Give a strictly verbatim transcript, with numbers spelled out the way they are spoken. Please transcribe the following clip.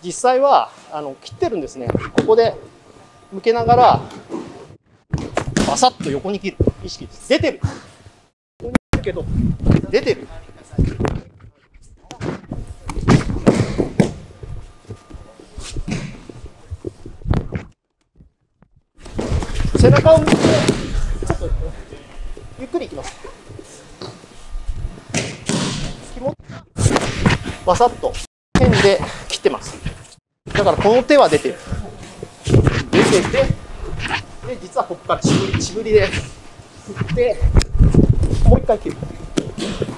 実際はあの切ってるんですね。ここで向けながらバサッと横に切る意識です。出てる。ここに切るけど出てる。背中を向いてちょっとゆっくりいきます。バサッと剣で切ってます。だからこの手は出てる。出てて、で実はここからしぶりしぶりで振ってもう一回切る。